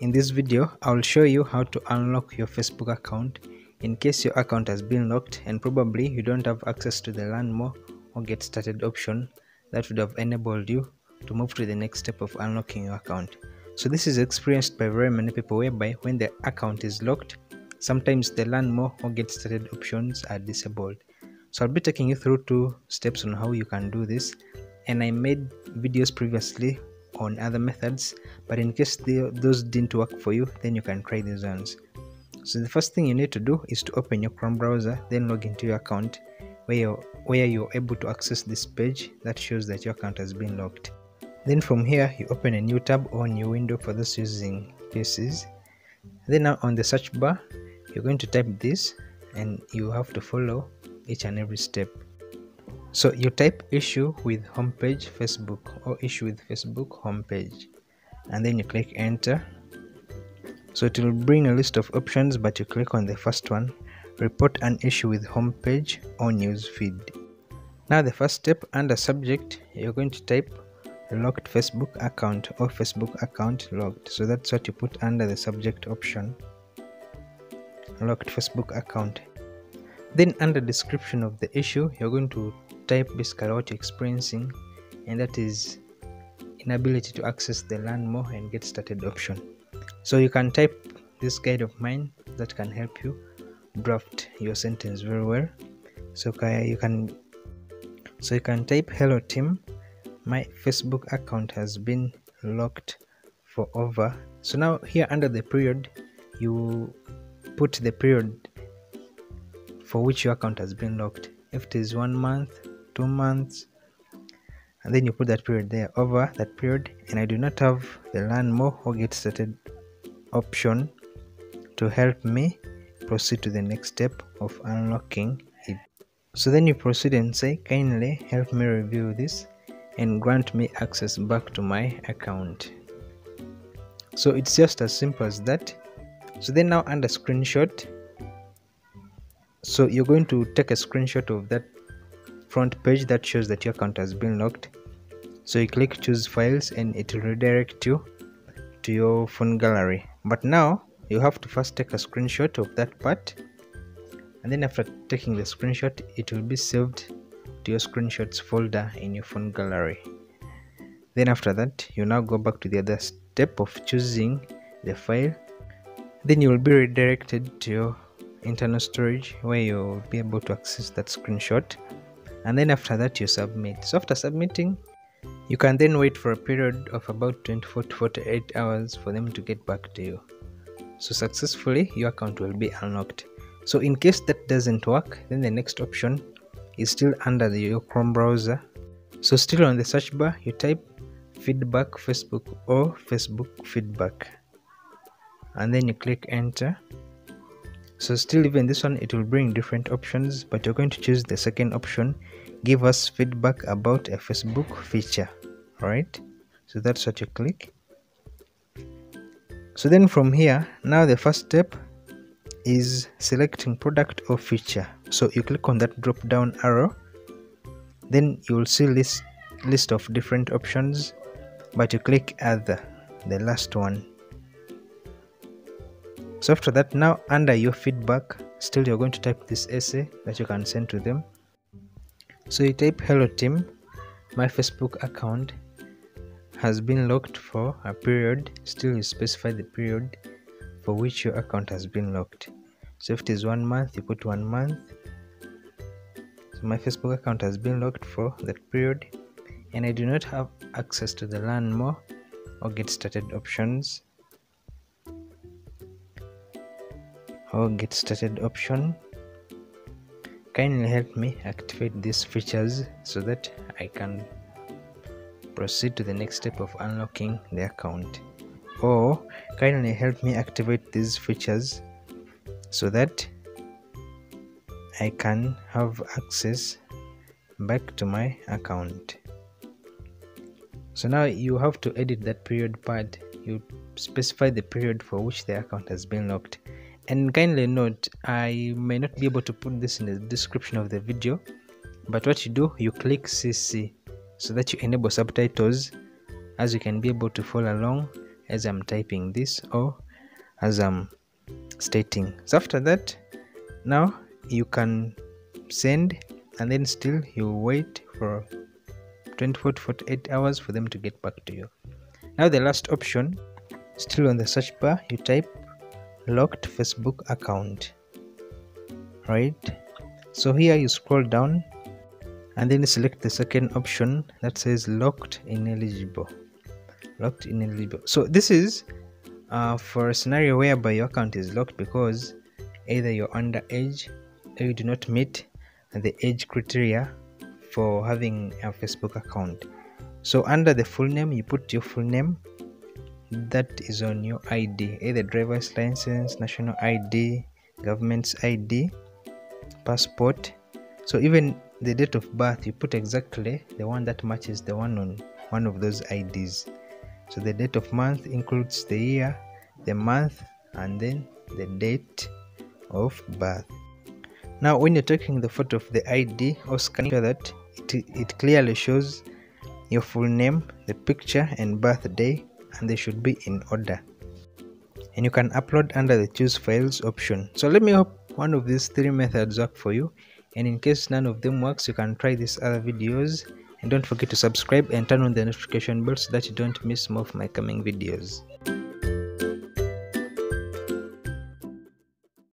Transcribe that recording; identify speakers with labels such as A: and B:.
A: In this video, I will show you how to unlock your Facebook account in case your account has been locked and probably you don't have access to the learn more or get started option that would have enabled you to move to the next step of unlocking your account. So this is experienced by very many people, whereby when the account is locked, sometimes the learn more or get started options are disabled. So I'll be taking you through 2 steps on how you can do this, and I made videos previously on other methods, but in case those didn't work for you, then you can try these ones. So the first thing you need to do is to open your Chrome browser, then log into your account where you're able to access this page that shows that your account has been locked. Then from here you open a new tab or new window for those using PCs. Then now on the search bar you're going to type this, and you have to follow each and every step. So you type issue with homepage Facebook or issue with Facebook homepage, and then you click enter. So it will bring a list of options, but you click on the first one, report an issue with homepage or news feed. Now the first step, under subject you're going to type locked Facebook account or Facebook account locked. So that's what you put under the subject option, locked Facebook account. Then under description of the issue you're going to type basically what you're experiencing, and that is inability to access the learn more and get started option. So you can type this guide of mine that can help you draft your sentence very well. So you can type, hello team, my Facebook account has been locked for over. So now here under the period you put the period for which your account has been locked. If it is 1 month, 2 months, and then you put that period there, over that period, and I do not have the learn more or get started option to help me proceed to the next step of unlocking it. So then you proceed and say, kindly help me review this and grant me access back to my account. So it's just as simple as that. So then now under screenshot, so you're going to take a screenshot of that front page that shows that your account has been locked. So you click choose files and it will redirect you to your phone gallery. But now you have to first take a screenshot of that part, and then after taking the screenshot it will be saved to your screenshots folder in your phone gallery. Then after that you now go back to the other step of choosing the file. Then you will be redirected to your internal storage where you'll be able to access that screenshot, and then after that you submit. So after submitting, you can then wait for a period of about 24 to 48 hours for them to get back to you. So successfully your account will be unlocked. So in case that doesn't work, then the next option is still under your Chrome browser. So still on the search bar you type feedback Facebook or Facebook feedback, and then you click enter. So still even this one it will bring different options, but you're going to choose the second option, give us feedback about a Facebook feature. Alright, so that's what you click. So then from here, now the first step is selecting product or feature. So you click on that drop down arrow, then you will see list of different options, but you click other, the last one. So after that, now under your feedback, still you're going to type this essay that you can send to them. So you type, hello team, my Facebook account has been locked for a period. Still you specify the period for which your account has been locked. So if it is 1 month, you put 1 month. So my Facebook account has been locked for that period, and I do not have access to the learn more or get started options option. Kindly help me activate these features so that I can proceed to the next step of unlocking the account, or kindly help me activate these features so that I can have access back to my account. So now you have to edit that period part. You specify the period for which the account has been locked. And kindly note, I may not be able to put this in the description of the video, but what you do, you click CC so that you enable subtitles, as you can be able to follow along as I'm typing this or as I'm stating. So after that, now you can send, and then still you wait for 24 to 48 hours for them to get back to you. Now the last option, still on the search bar, you type locked Facebook account, right? So here you scroll down and then select the second option that says locked ineligible. So this is for a scenario whereby your account is locked because either you're underage or you do not meet the age criteria for having a Facebook account. So under the full name, you put your full name that is on your ID, either driver's license, national ID, government's ID, passport. So even the date of birth, you put exactly the one that matches the one on one of those IDs. So the date of month includes the year, the month, and then the date of birth. Now when you're taking the photo of the ID or scanning, sure that it clearly shows your full name, the picture and birthday, and they should be in order. And you can upload under the choose files option. So let me hope one of these three methods work for you, and in case none of them works, you can try these other videos. And don't forget to subscribe and turn on the notification bell so that you don't miss more of my coming videos.